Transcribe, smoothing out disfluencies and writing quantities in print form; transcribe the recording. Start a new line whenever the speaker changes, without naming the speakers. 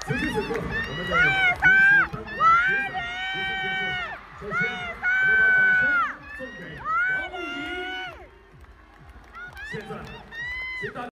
此时此刻，我们的如此颁奖决赛已经结束。首先，我们把掌声送给王艺怡。现在，请大家。